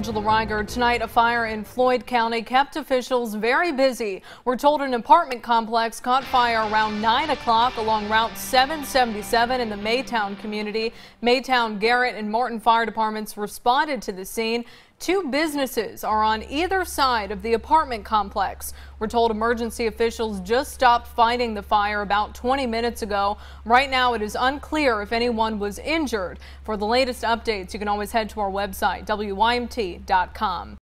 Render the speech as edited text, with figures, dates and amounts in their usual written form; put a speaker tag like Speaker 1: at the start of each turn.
Speaker 1: Tonight, a fire in Floyd County kept officials very busy. We're told an apartment complex caught fire around 9 o'clock along Route 777 in the Maytown community. Maytown, Garrett, and Martin fire departments responded to the scene. Two businesses are on either side of the apartment complex. We're told emergency officials just stopped fighting the fire about 20 minutes ago. Right now, it is unclear if anyone was injured. For the latest updates, you can always head to our website, WYMT.com.